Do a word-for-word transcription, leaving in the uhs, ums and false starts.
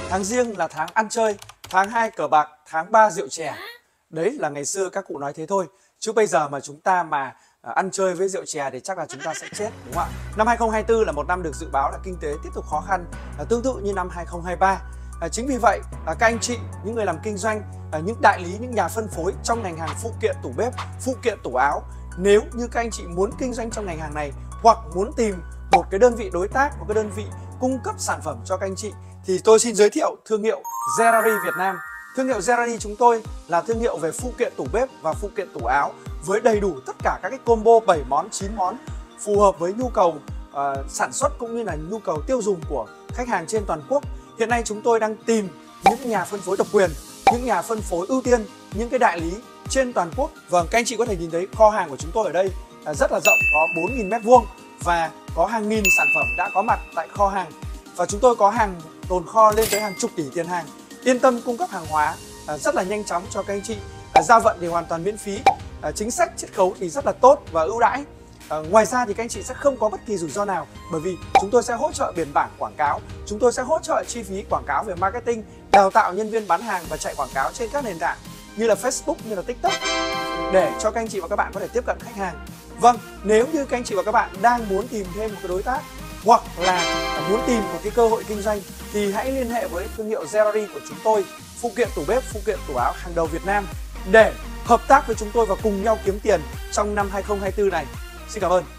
Tháng Giêng là tháng ăn chơi, tháng hai cờ bạc, tháng ba rượu chè. Đấy là ngày xưa các cụ nói thế thôi. Chứ bây giờ mà chúng ta mà à, ăn chơi với rượu chè thì chắc là chúng ta sẽ chết, đúng không ạ? Năm hai không hai tư là một năm được dự báo là kinh tế tiếp tục khó khăn, à, tương tự như năm hai không hai ba. À, chính vì vậy, à, các anh chị, những người làm kinh doanh, à, những đại lý, những nhà phân phối trong ngành hàng phụ kiện tủ bếp, phụ kiện tủ áo, nếu như các anh chị muốn kinh doanh trong ngành hàng này hoặc muốn tìm một cái đơn vị đối tác, một cái đơn vị cung cấp sản phẩm cho các anh chị, thì tôi xin giới thiệu thương hiệu Zerari Việt Nam. Thương hiệu Zerari chúng tôi là thương hiệu về phụ kiện tủ bếp và phụ kiện tủ áo với đầy đủ tất cả các cái combo bảy món, chín món phù hợp với nhu cầu uh, sản xuất cũng như là nhu cầu tiêu dùng của khách hàng trên toàn quốc. Hiện nay chúng tôi đang tìm những nhà phân phối độc quyền, những nhà phân phối ưu tiên, những cái đại lý trên toàn quốc. Vâng, các anh chị có thể nhìn thấy kho hàng của chúng tôi ở đây rất là rộng, có bốn nghìn mét vuông và có hàng nghìn sản phẩm đã có mặt tại kho hàng. Và chúng tôi có hàng tồn kho lên tới hàng chục tỷ tiền hàng. Yên tâm cung cấp hàng hóa rất là nhanh chóng cho các anh chị. Giao vận thì hoàn toàn miễn phí. Chính sách chiết khấu thì rất là tốt và ưu đãi. À, ngoài ra thì các anh chị sẽ không có bất kỳ rủi ro nào, bởi vì chúng tôi sẽ hỗ trợ biển bảng quảng cáo, chúng tôi sẽ hỗ trợ chi phí quảng cáo về marketing, đào tạo nhân viên bán hàng và chạy quảng cáo trên các nền tảng như là Facebook, như là TikTok để cho các anh chị và các bạn có thể tiếp cận khách hàng. Vâng, nếu như các anh chị và các bạn đang muốn tìm thêm một cái đối tác hoặc là muốn tìm một cái cơ hội kinh doanh thì hãy liên hệ với thương hiệu Zerari của chúng tôi, phụ kiện tủ bếp, phụ kiện tủ áo hàng đầu Việt Nam để hợp tác với chúng tôi và cùng nhau kiếm tiền trong năm hai không hai tư này. Xin cảm ơn.